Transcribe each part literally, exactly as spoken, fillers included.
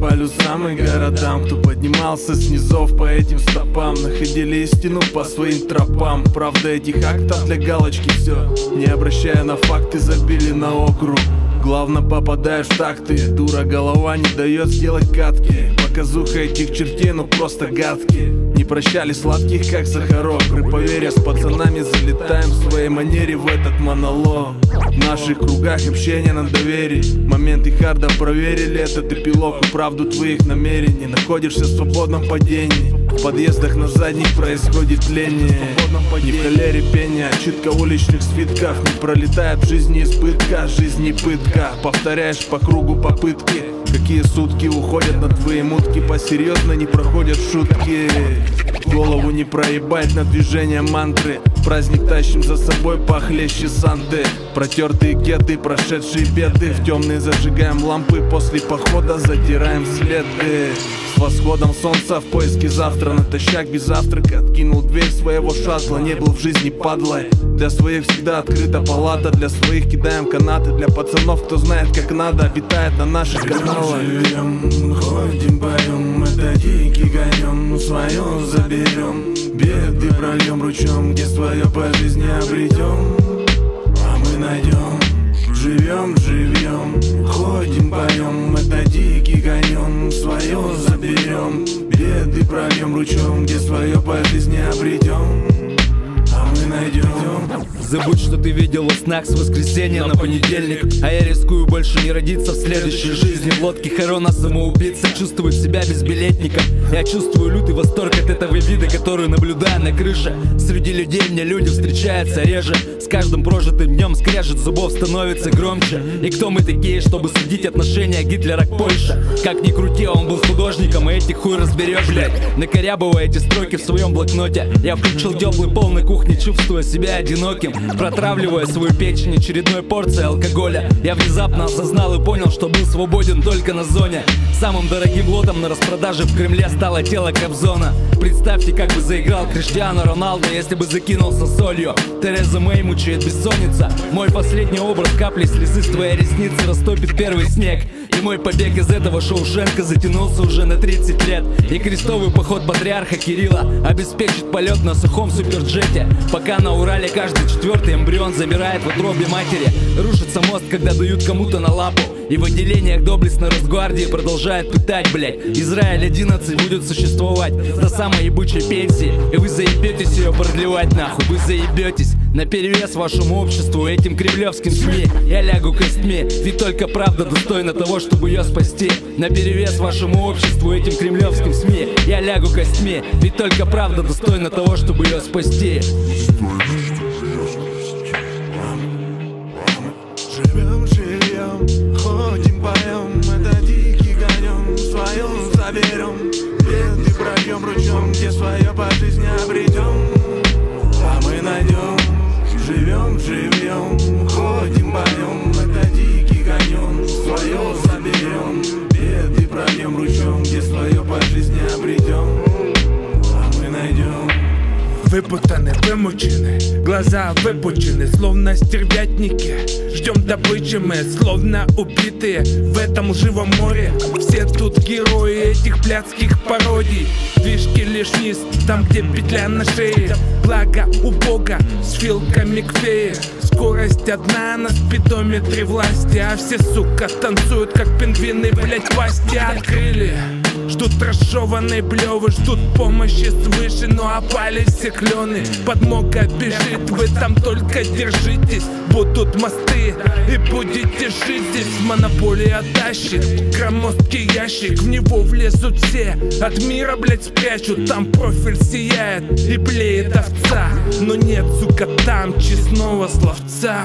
полюсам и городам. Кто поднимался с низов по этим стопам, находили истину по своим тропам. Правда этих актов для галочки все, не обращая на факты, забили на округ. Главное попадаешь в такты, дура голова не дает сделать катки. Показуха этих чертей, ну просто гадки. Не прощали сладких, как сахарок. При поверье с пацанами залетаем в своей манере в этот монолог. В наших кругах общение на доверии. Моменты харда проверили этот эпилог. И правду твоих намерений. Находишься в свободном падении. В подъездах на задних происходит тление. Не в холере пения, читка уличных свитков. Не пролетает в жизни избытка, жизни пытка. Повторяешь по кругу попытки. Какие сутки уходят на твои мутки, посерьезно не проходят шутки. Голову не проебать на движение мантры. Праздник тащим за собой похлеще Санты. Протертые кеды, прошедшие беды. В темные зажигаем лампы, после похода затираем следы. С восходом солнца в поиске завтра. Натощак без завтрака откинул дверь своего шаттла. Не был в жизни падлой. Для своих всегда открыта палата. Для своих кидаем канаты. Для пацанов, кто знает как надо, обитает на наших каналах. Живем, ходим, поем, это дикий гонем, ну свое заберем. Беды прольем ручьем, где свое по жизни обретем. А мы найдем, живем, живем, ходим, поем, это дикий гонем, свое заберем. Беды прольем ручьем, где свое по жизни обретем. А мы найдем. Забудь, что ты видел во снах с воскресенья на понедельник. А я рискую больше не родиться в следующей жизни. В лодке Харона самоубийца чувствует себя безбилетником. Я чувствую лютый восторг от этого вида, который наблюдаю на крыше. Среди людей мне люди встречаются реже. С каждым прожитым днем скрежет зубов становится громче. И кто мы такие, чтобы судить отношения Гитлера к Польше? Как ни крути, он был художником, и этих хуй разберешь, блядь. Накорябывая эти строки в своем блокноте, я включил теплый пол на кухне, чувствуя себя одиноким. Протравливая свою печень очередной порцией алкоголя, я внезапно осознал и понял, что был свободен только на зоне. Самым дорогим лотом на распродаже в Кремле стало тело Кобзона. Представьте, как бы заиграл Криштиану Роналдо, если бы закинулся солью. Тереза Мэй мучает бессонница. Мой последний образ капли слезы с твоей ресницы растопит первый снег. И мой побег из этого Шоушенка затянулся уже на тридцать лет. И крестовый поход патриарха Кирилла обеспечит полет на сухом суперджете. Пока на Урале каждый четвертый эмбрион замирает в утробе матери. Рушится мост, когда дают кому-то на лапу. И в отделениях доблестной Росгвардии продолжают пытать, блять. Израиль одиннадцать будет существовать до самой ебучей пенсии. И вы заебетесь ее продлевать нахуй. Вы заебетесь. Наперевес вашему обществу, этим кремлевским СМИ я лягу костьми, ведь только правда достойна того, чтобы ее спасти. Наперевес вашему обществу, этим кремлевским СМИ я лягу костьми, ведь только правда достойна того, чтобы ее спасти. Живем, живем, ходим, поем, это дикий гонем, свое заберем. Беды прольем ручьем, где свое по жизни обретем. А мы найдем, живем, живем, ходим, поем, это дикий гонем, свое заберем. Беды прольем ручьем, где свое по жизни обретем. А мы найдем. Выпутаны, вымучены, глаза выпучены, словно стервятники. Ждем добычи мы, словно убитые в этом живом море. Все тут герои этих блядских пародий. Фишки лишь низ, там где петля на шее. Благо у Бога с филками к фее. Скорость одна на спидометре власти. А все, сука, танцуют как пингвины, блять, пасти открыли. Ждут разжеванные блевы, ждут помощи свыше, но опали все клены. Подмога бежит, вы там только держитесь. Будут мосты и будете жить здесь. Монополия тащит громоздкий ящик, в него влезут все, от мира, блять, спрячут. Там профиль сияет и блеет овца, но нет, сука, там честного словца.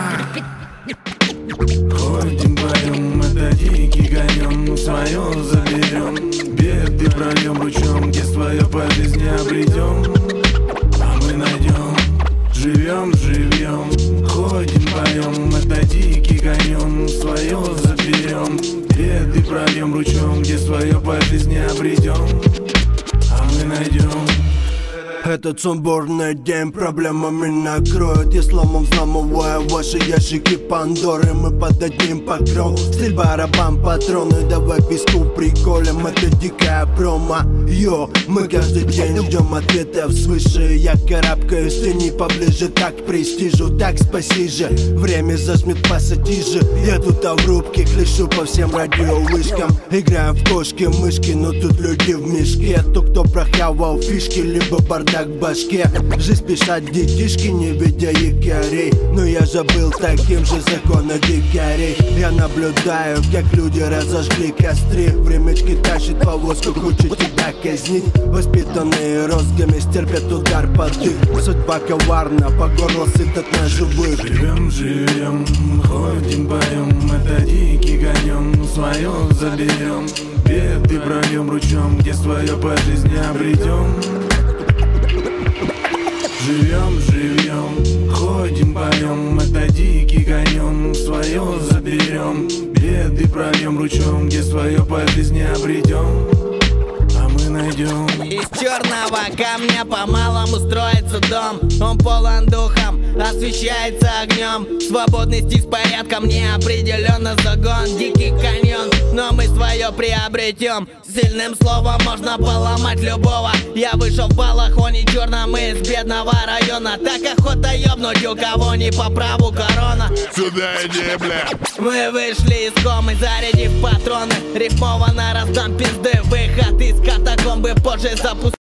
Ходим, поем, это дикий гонем, свое заберем. Беды прольем ручьем, где свое по жизни обретем. А мы найдем, живем, живем, ходим, поем, это дикий гонем, свое заберем. Беды прольем ручьем, где свое по жизни обретем. А мы найдем. Этот сумбурный день проблемами накроет. Я сломом взламываю ваши ящики Пандоры. Мы под одним покровом, стиль барабан, патроны. Давай писку приколем, это дикая промо. Йо, мы каждый день ждем ответов свыше. Я карабкаюсь, тяни поближе, так к престижу, так спаси же. Время зажмет пассатижи. Я тут а в рубке хлещу по всем радиовышкам. Играем в кошки-мышки, но тут люди в мешке. То, кто прохавал фишки, либо бардак в башке. Жизнь спешат детишки, не видя якорей. Но я же был таким же законом дикарей. Я наблюдаю, как люди разожгли костры. Времечки тащит повозку, хочет тебя казнить. Воспитанные розгами стерпят удар под дых. Судьба коварна, по горло сытот на живых. Живем, живем, ходим, поем, это дикий гонем, свое заберем. Беды прольем ручьем, где свое по жизни обретем. Живем, живем, ходим, поем, это дикий гонем, свое заберем. Беды прольем ручьем, где свое по жизни обретем. А мы найдем. Из черного камня по-малому строится дом. Он полон духом, освещается огнем. Свободный стих с порядком, неопределенно загон. Дикий каньон, но мы свое приобретем. Сильным словом можно поломать любого. Я вышел в балахоне черном из бедного района. Так охота ёбнуть, у кого не по праву корона. Сюда иди, бля. Мы вышли из комы, зарядив патроны. Рифмованно раздам пизды, выход из катакомбы позже запустим.